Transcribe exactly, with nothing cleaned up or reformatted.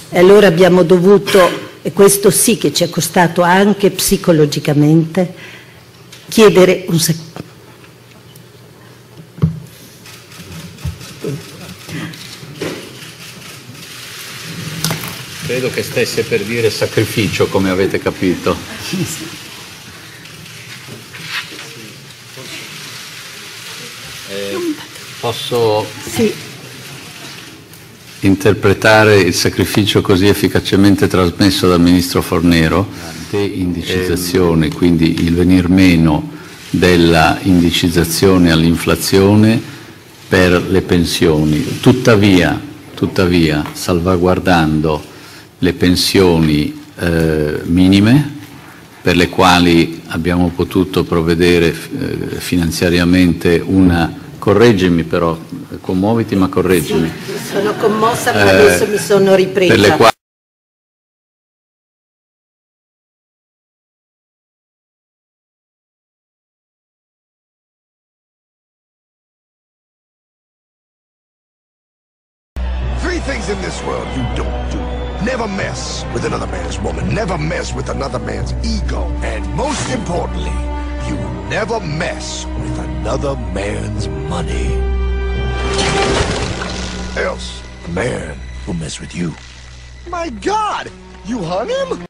E allora abbiamo dovuto, e questo sì che ci è costato anche psicologicamente, chiedere un sacrificio. Credo che stesse per dire sacrificio, come avete capito. Eh, posso Sì. interpretare il sacrificio così efficacemente trasmesso dal Ministro Fornero, deindicizzazione, quindi il venir meno della indicizzazione all'inflazione per le pensioni, tuttavia, tuttavia salvaguardando le pensioni eh, minime, per le quali abbiamo potuto provvedere eh, finanziariamente una, correggimi però, commuoviti ma correggimi. Sì, sono commossa ma Eh, adesso mi sono ripresa. Per le quali Three things in this world you don't do. Never mess with another man's woman. Never mess with another man's ego. And most importantly, you never mess with another man's money. Else, the man will mess with you. My God! You hung him?